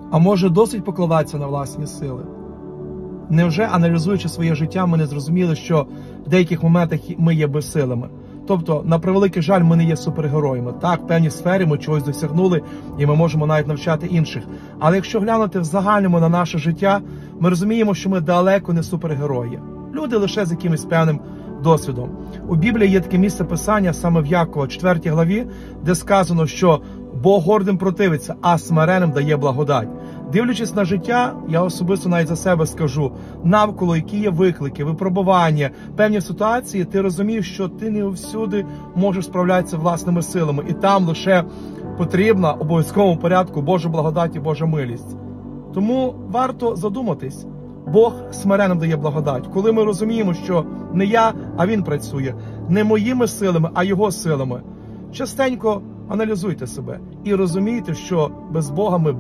А може досить покладатися на власні сили? Невже, аналізуючи своє життя, ми не зрозуміли, що в деяких моментах ми є безсилими? Тобто, на превеликий жаль, ми не є супергероями. Так, в певній сфері ми чогось досягнули, і ми можемо навіть навчати інших. Але якщо глянути в загальному на наше життя, ми розуміємо, що ми далеко не супергерої. Люди лише з якимось певним досвідом. У Біблії є таке місце Писання, саме в Якова, 4 главі, де сказано, що Бог гордим противиться, а смиренним дає благодать. Дивлячись на життя, я особисто навіть за себе скажу, навколо які є виклики, випробування, певні ситуації, ти розумієш, що ти не всюди можеш справлятися власними силами. І там лише потрібна в обов'язковому порядку Божа благодать і Божа милість. Тому варто задуматись. Бог смиренним дає благодать. Коли ми розуміємо, що не я, а Він працює, не моїми силами, а Його силами. Частенько аналізуйте себе і розумійте, що без Бога ми